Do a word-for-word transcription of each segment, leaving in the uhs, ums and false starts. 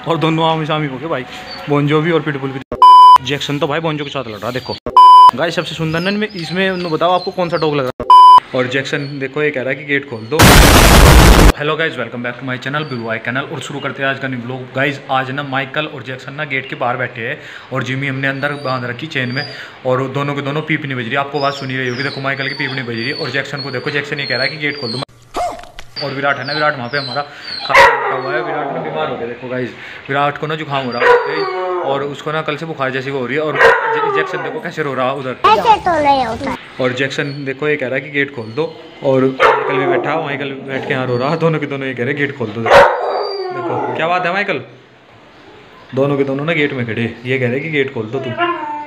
और दोनों आमी सामी हो गए भाई, बोंजो भी और पिटबुल भी। जैक्सन तो भाई बोंजो के साथ लड़ रहा, देखो गाइस सबसे सुंदर ना इसमें बताओ आपको कौन सा डॉग लग रहा है। और जैक्सन देखो ये कह रहा है कि गेट खोल दो। Hello guys, welcome back to my channel blue eye channel. और शुरू करते हैं आज का न्यू ब्लॉग। गाइज आज ना माइकल और जैक्सन ना गेट के बाहर बैठे हैं और जिमी हमने अंदर बांध रखी चेन में, और दोनों के दोनों पीप नहीं बज रही। आपको बात सुनी रही होगी, देखो माइकल की पीप नहीं बज रही और जैक्सन को देखो, जैक्सन ये कह रहा है कि गेट खोल दो। और विराट है ना, विराट वहाँ पे हमारा खाना रखा हुआ है। विराट ना बीमार हो गया, देखो गाइज विराट को ना जुकाम हो रहा है और उसको ना कल से बुखार जैसी हो रही है। और जैक्सन देखो कैसे रो रहा उधर, ऐसे तो नहीं होता। और जैक्सन देखो ये कह रहा है कि गेट खोल दो, और माइकल भी बैठा, माइकल बैठ के यहाँ रो रहा। दोनों के दोनों ये कह रहे हैं गेट खोल दो। देखो क्या बात है माइकल, दोनों के दोनों ना गेट में खड़े, ये कह रहे हैं कि गेट खोल दो तुम।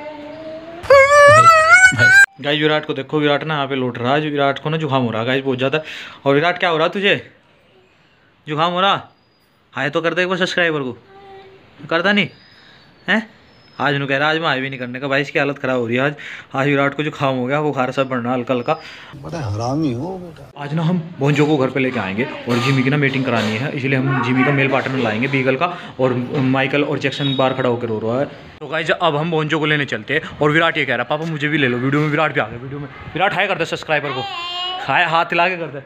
गाइस विराट को देखो, विराट ना यहाँ पे लौट रहा है। विराट को ना जुकाम हो रहा है गाइस बहुत ज़्यादा। और विराट क्या हो रहा तुझे, जुकाम हो रहा? हाय तो कर दे एक बार सब्सक्राइबर को, करता नहीं है? आज नु कह रहा आज मैं हाई भी नहीं करने का भाई, इसकी हालत खराब हो रही है। आज आज विराट को जुकाम हो गया, बुखार सब बढ़ना हल्का हल्का। बड़ा हरामी हो बेटा। आज ना हम बोंजो को घर पे लेके आएंगे और जिमी की ना मीटिंग करानी है, इसलिए हम जिमी का मेल पार्टनर लाएंगे बीगल का। और माइकल और जैक्सन बाहर खड़ा होकर रो रहा है। तो गाइस अब हम बोंजो को लेने चलते हैं। और विराट ये कह रहा है पापा मुझे भी ले लो वीडियो में। विराट भी आ गया वीडियो में। विराट हाय कर दे सब्सक्राइबर को, हाय हाथ हिला के कर दे।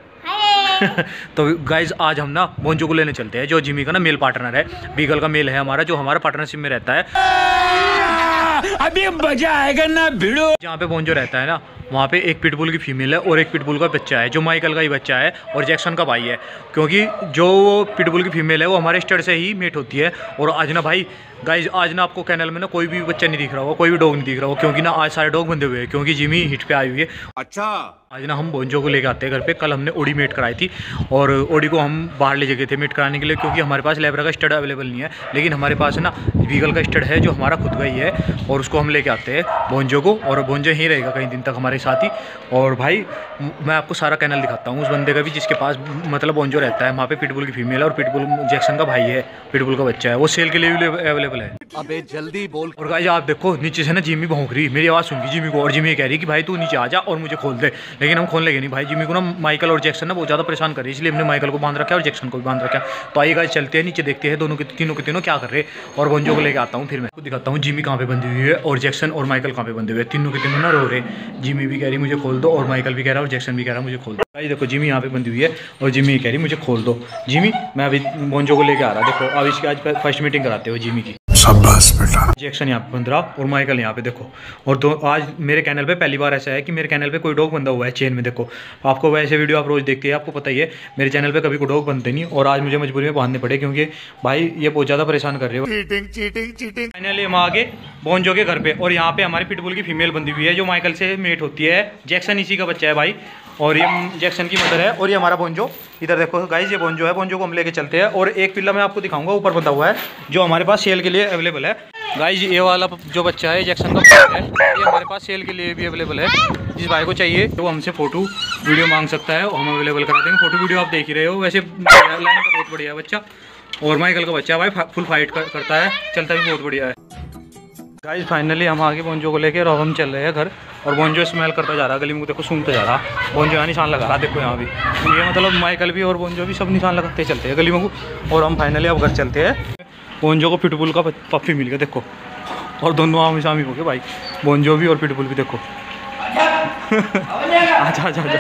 तो गाइज आज हम ना बोंजो को लेने चलते हैं, जो जिमी का ना मेल पार्टनर है। बीगल का मेल है हमारा, जो हमारा पार्टनरशिप में रहता है। अभी मजा आएगा ना भिड़ो। जहाँ पे बोंजो रहता है ना, वहाँ पे एक पिटबुल की फीमेल है और एक पिटबुल का बच्चा है, जो माइकल का ही बच्चा है और जैक्सन का भाई है। क्योंकि जो पिटबुल की फीमेल है वो हमारे स्टेट से ही मेट होती है। और आज ना भाई गाइज आज ना आपको कैनल में ना कोई भी बच्चा नहीं दिख रहा होगा, कोई भी डॉग नहीं दिख रहा होगा, क्योंकि ना आज सारे डॉग बंधे हुए हैं, क्योंकि जिमी हिट पे आई हुई है। अच्छा आज ना हम बोंजो को लेकर आते हैं घर पे। कल हमने ओडी मेट कराई थी और ओडी को हम बाहर ले गए थे मेट कराने के लिए, क्योंकि हमारे पास लेब्रा का स्टड अवेलेबल नहीं है। लेकिन हमारे पास ना बीगल का स्टड है जो हमारा खुद का ही है, और उसको हम लेके आते हैं बोंजो को। और बोंजो ही रहेगा कई दिन तक हमारे साथ ही। और भाई मैं आपको सारा कैनल दिखाता हूँ उस बंदे का भी, जिसके पास मतलब बोंजो रहता है। वहाँ पे पिटबुल की फीमेल है और पिटबुल जैक्सन का भाई है, पिटबुल का बच्चा है, वो सेल के लिए भी अवेलेबल है। अबे जल्दी बोल। और गाइस आप देखो नीचे से ना जिमी भौंक रही, मेरी आवाज़ सुन गई जिमी को। और जिमी कह रही कि भाई तू नीचे आ जा और मुझे खोल दे, लेकिन हम खोल लेंगे नहीं भाई। जिमी को ना माइकल और जैक्सन ना बहुत ज़्यादा परेशान कर रही है, इसलिए हमने माइकल को बांध रखा है और जैक्सन को भी बांध रखा है। तो आइए गाइस चलते हैं नीचे, देखते हैं दोनों के तीनों के तीनों क्या कर रहे हैं। और बोंजो को लेकर आता हूँ, फिर मैं आपको दिखाता हूँ जिमी कहाँ पे बंधी हुई है और जैक्सन और माइकल कहाँ पे बंधे हुए हैं। तीनों के तीनों ना रो रहे, जिमी भी कह रही मुझे खोल दो और माइकल भी कह रहा है और जैक्सन भी कह रहा है मुझे खोल दो। भाई देखो जिमी यहाँ पे बंधी हुई है और जिमी कह रही मुझे खोल दो। जिमी मैं अभी बोंजो को लेकर आ रहा, देखो अब इसकी आज फर्स्ट मीटिंग कराते हो जिमी की। शाबाश बेटा। जैक्सन यहाँ पे बंध रहा और माइकल यहाँ पे देखो। और दो आज मेरे चैनल पे पहली बार ऐसा है कि मेरे चैनल पे कोई डॉग बंधा हुआ है चेन में। देखो आपको वैसे वीडियो आप रोज देखते हैं, आपको पता ही है मेरे चैनल पे कभी कोई डॉग बनते नहीं, और आज मुझे मजबूरी में बांधने पड़े, क्योंकि भाई ये बहुत ज़्यादा परेशान कर रहे हो। Cheating cheating cheating. फाइनली हम आ गए बोंजो के घर पे, और यहाँ पे हमारी पिटबुल की फीमेल बंधी हुई है जो माइकल से मेट होती है। जैक्सन इसी का बच्चा है भाई, और ये जैक्सन की मदर है। और ये हमारा बोंजो, इधर देखो गाइस ये बोंजो है। बोंजो को हम लेके चलते हैं। और एक पिल्ला मैं आपको दिखाऊंगा ऊपर बंधा हुआ है, जो हमारे पास सेल के लिए अवेलेबल है। गाइस ये वाला जो बच्चा है जैक्सन का है, ये हमारे पास सेल के लिए भी अवेलेबल है। जिस भाई को चाहिए तो वो हमसे फोटो वीडियो मांग सकता है, हम अवेलेबल करा देंगे। फोटो वीडियो आप देख ही रहे हो। वैसे लाइन का बहुत बढ़िया है बच्चा, और माइकल का बच्चा भाई फुल फाइट कर, करता है, चलता भी बहुत बढ़िया है। गाइस फाइनली हम आगे बोंजो को लेकर और हम चल रहे हैं घर। और बोंजो स्मेल करता जा रहा, गली में देखो सूंघता जा रहा। बोंजो यहाँ निशान लगा रहा, देखो यहाँ भी। ये मतलब माइकल भी और बोंजो भी सब निशान लगाते चलते हैं गली में को। और हम फाइनली अब घर चलते हैं। बोंजो को पिटबुल का पप्पी मिल गया देखो, और दोनों आमी सामी हो गए भाई, बोंजो भी और पिटबुल भी देखो। आजा आजा आजा।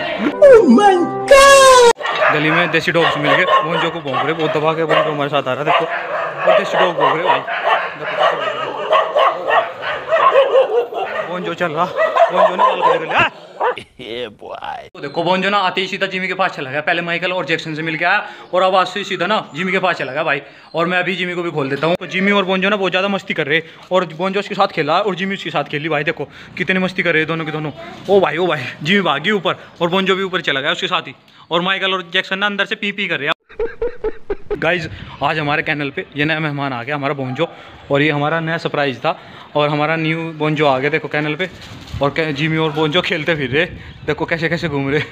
गली में देसी डॉग्स मिल गए, बोंजो को भौंक रहे बहुत दबा के। बोंजो हमारे साथ आ रहा देखो, और देसी डॉग भौंक रहे भाई। बोंजो चल रहा, बोंजो ने कॉल कर दिया। तो देखो बोंजो ना आते ही सीधा जिमी के पास चला गया। पहले माइकल और जैक्सन से मिल के आया और अब आज से सीधा ना जिमी के पास चला गया भाई। और मैं अभी जिमी को भी खोल देता हूँ। तो जिमी और बोंजो ना बहुत ज़्यादा मस्ती कर रहे, और बोंजो उसके साथ खेला और जिमी उसके साथ खेली भाई। देखो कितनी मस्ती कर रहे हैं दोनों के दोनों। ओ भाई ओ भाई, जिमी भागी ऊपर और बोंजो भी ऊपर चला गया उसके साथ ही। और माइकल और जैक्सन ना अंदर से पी पी कर रहे हैं। गाइज आज हमारे चैनल पे ये नया मेहमान आ गया, हमारा बोंजो। और ये हमारा नया सरप्राइज़ था, और हमारा न्यू बोंजो आ गया देखो चैनल पे। और जिमी और बोंजो खेलते फिर रहे, देखो कैसे कैसे घूम रहे।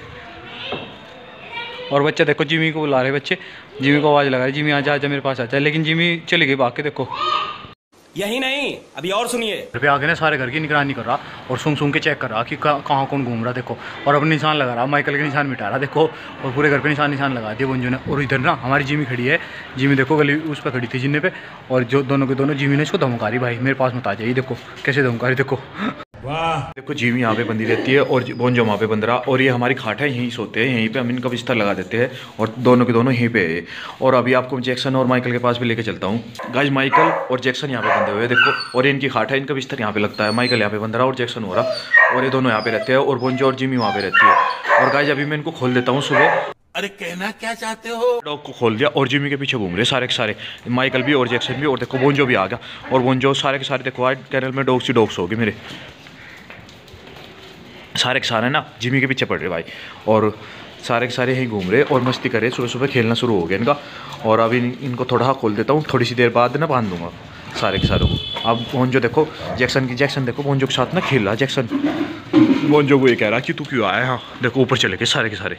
और बच्चे देखो जिमी को बुला रहे, बच्चे जिमी को आवाज़ लगा रहे, जिमी आजा आजा मेरे पास आजा। लेकिन जिमी चली गई भाग के देखो। यही नहीं, अभी और सुनिए। घर पे आके ना सारे घर की निगरानी कर रहा और सूंघ सूंघ के चेक कर रहा कि कहाँ कौन घूम रहा देखो, और अपने निशान लगा रहा, माइकल के निशान मिटा रहा देखो, और पूरे घर पे निशान निशान लगा दिए बोंजो ने। और इधर ना हमारी जिमी खड़ी है, जिमी देखो गली उस पर खड़ी थी जिन्ने पे, और जो दोनों के दोनों जिमी ने इसको धमका रही, भाई मेरे पास मत आ जाइए, देखो कैसे धमका रही देखो। वाह देखो जिमी यहाँ पे बंदी रहती है और बोंजो वहाँ पे बंद रहा, और ये हमारी खाट है, यहीं सोते हैं, यहीं पे हम इनका बिस्तर लगा देते हैं, और दोनों के दोनों यहीं पे है। और अभी आपको जैक्सन और माइकल के पास भी लेके चलता हूँ। गाइस माइकल और जैक्सन यहाँ पे बंधे हुए हैं देखो, और इनकी खाट है, इनका बिस्तर यहाँ पे लगता है, माइकल यहाँ पे बंध रहा और जैक्सन हो रहा, और ये दोनों यहाँ पे रहते हैं, और बोंजो और जिमी वहाँ पे रहती है। और गाइस अभी मैं इनको खोल देता हूँ सुबह। अरे कहना क्या चाहते हो? डॉग को खोल दिया और जिमी के पीछे घूम रहे सारे के सारे, माइकल भी और जैक्सन भी, और देखो बोंजो भी आ गया, और बोंजो सारे के सारे देखो आज कैनल में डॉग्स ही डॉग्स हो गए मेरे, सारे के सारे ना जिमी के पीछे पड़ रहे भाई, और सारे के सारे यहीं घूम रहे और मस्ती कर रहे, सुबह सुबह खेलना शुरू हो गया इनका। और अभी इनको थोड़ा खोल देता हूँ, थोड़ी सी देर बाद ना बांध दूंगा सारे के सारे को। अब बोंजो देखो जैक्सन की, जैक्सन देखो बोंजो के साथ ना खेल रहा, जैक्सन बोंजो को ये कह रहा कि तू क्यों आया, हाँ देखो ऊपर चले गए सारे के सारे।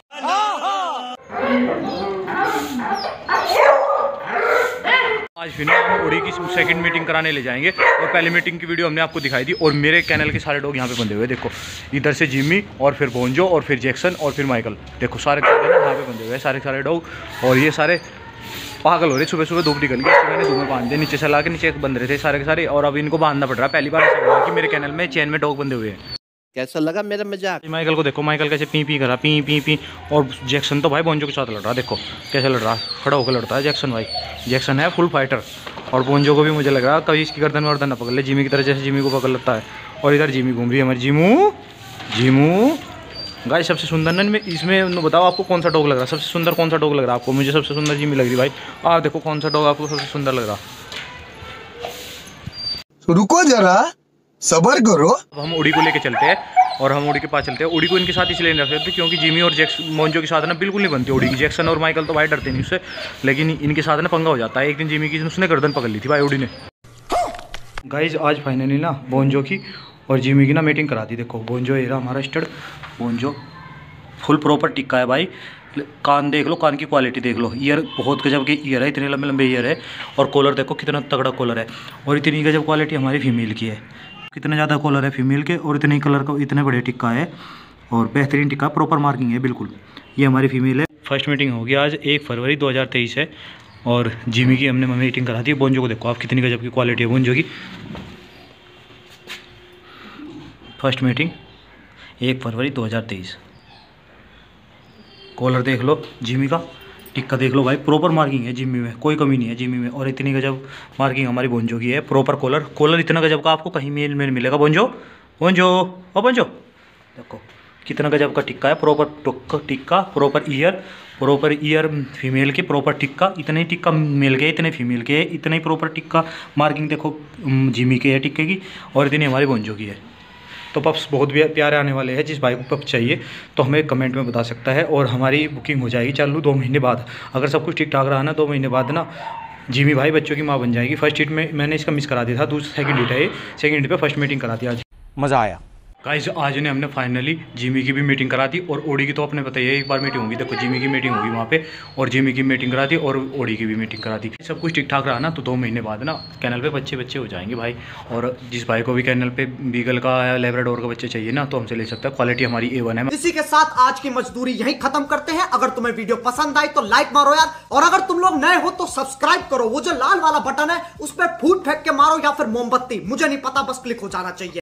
आज फिर ना हम उड़ी की सेकंड मीटिंग कराने ले जाएंगे, और पहली मीटिंग की वीडियो हमने आपको दिखाई दी, और मेरे कैनल के सारे डॉग यहाँ पे बंधे हुए देखो, इधर से जिमी और फिर बोंजो और फिर जैक्सन और फिर माइकल, देखो सारे सारे ना यहाँ पे बंधे हुए हैं सारे सारे डॉग, और ये सारे पागल हो रहे, सुबह सुबह धूप निकल गई, मैंने धूप में बांध दिए, नीचे से ला के नीचे बंध रहे थे सारे के सारे, और अभी इनको बांधना पड़ रहा है। पहली बार ऐसा हुआ कि मेरे कैनल में चैन में डॉग बंधे हुए हैं। कैसा लगा मेरा मजाक? माइकल को देखो, माइकल कैसे पी पी करा, पी पी पी, और जैक्सन तो भाई बोंजो के साथ लड़ रहा, देखो कैसे लड़ रहा, खड़ा होकर लड़ता है जैक्सन भाई, जैक्सन है फुल फाइटर। और बोंजो को भी मुझे लग रहा कभी इसकी गर्दन वर्दन ना पकड़ ले जिमी की तरह, जैसे जिमी को पकड़ लेता है। और इधर जिमी घूम रही है हमारी, जिमू जिमू। गाइस सबसे सुंदर ना में इसमें बताओ आपको कौन सा डॉग लग रहा है, सबसे सुंदर कौन सा डॉग लग रहा है आपको? मुझे सबसे सुंदर जिमी लग रही भाई, आप देखो कौन सा डॉग आपको सबसे सुंदर लग रहा। रुको जरा सबर करो। अब हम उड़ी को लेके चलते हैं, और हम उड़ी के पास चलते हैं। उड़ी को इनके साथ इसलिए नहीं रख सकते क्योंकि जिमी और जैक्स बोंजो के साथ ना बिल्कुल नहीं बनती उड़ी की। जैक्सन और माइकल तो भाई डरते नहीं उससे, लेकिन इनके साथ ना पंगा हो जाता है। एक दिन जिमी की उसने गर्दन पकड़ ली थी भाई उड़ी ने। गाइज आज फाइनली ना बोंजो की और जिमी की ना मीटिंग करा दी। देखो बोंजो ये रहा हमारा स्टड, बोंजो फुल प्रॉपर टिक्का है भाई। कान देख लो, कान की क्वालिटी देख लो, ईयर बहुत गजब के ईयर है, इतने लंबे लंबे ईयर है। और कॉलर देखो कितना तगड़ा कॉलर है, और इतनी गजब क्वालिटी हमारी फीमेल की है। कितना ज़्यादा कॉलर है फीमेल के, और इतने कलर का इतने बड़े टिक्का है, और बेहतरीन टिक्का, प्रॉपर मार्किंग है बिल्कुल। ये हमारी फीमेल है। फर्स्ट मीटिंग होगी आज एक फरवरी दो हज़ार तेईस है, और जिमी की हमने मीटिंग करा दी। बोंजो को देखो आप कितनी गजब की क्वालिटी है बोंजो की। फर्स्ट मीटिंग एक फरवरी दो हज़ार तेईस। कॉलर देख लो जिमी का, टिक्का देख लो भाई, प्रॉपर मार्किंग है जिमी में, कोई कमी नहीं है जिमी में। और इतनी गजब मार्किंग हमारी बोंजो की है, प्रॉपर कॉलर। कॉलर इतना गजब का आपको कहीं मेल में मिलेगा। बोंजो बोंजो ओ बोंजो देखो कितना गजब का टिक्का है, प्रॉपर टिक्का, proper year, proper year female के, प्रॉपर टिक्का। इतने ही टिक्का मेल के, इतने फीमेल के, इतने ही प्रॉपर टिक्का मार्किंग देखो जिमी के है टिक्के की, और इतनी हमारी बोंजो की है। तो पप्स बहुत भी प्यारे आने वाले हैं। जिस भाई को पप चाहिए तो हमें कमेंट में बता सकता है, और हमारी बुकिंग हो जाएगी चालू दो महीने बाद। अगर सब कुछ ठीक ठाक रहा ना, दो महीने बाद ना जिमी भाई बच्चों की माँ बन जाएगी। फर्स्ट हीट में मैंने इसका मिस करा दिया था, दूसरा सेकंड हीट है ये, सेकंड हीट पे फर्स्ट मीटिंग करा दी आज। मज़ा आया। गाइस आज ने हमने फाइनली जिमी की भी मीटिंग करा दी, और ओडी की तो आपने बताइए एक बार मीटिंग होगी। देखो जिमी की मीटिंग होगी वहाँ पे, और जिमी की मीटिंग करा दी, और ओडी की भी मीटिंग करा दी। सब कुछ ठीक ठाक रहा ना, तो दो महीने बाद ना कैनल पे बच्चे बच्चे हो जाएंगे भाई। और जिस भाई को भी कैनल पे बीगल का या लेब्राडोर का बच्चे चाहिए ना, तो हमसे ले सकता है। क्वालिटी हमारी ए वन है। इसी के साथ आज की मजदूरी यहीं खत्म करते हैं। अगर तुम्हें वीडियो पसंद आई तो लाइक मारो यार, और अगर तुम लोग नए हो तो सब्सक्राइब करो। वो जो लाल वाला बटन है उस पर फूट फेंक के मारो, या फिर मोमबत्ती, मुझे नहीं पता, बस क्लिक हो जाना चाहिए।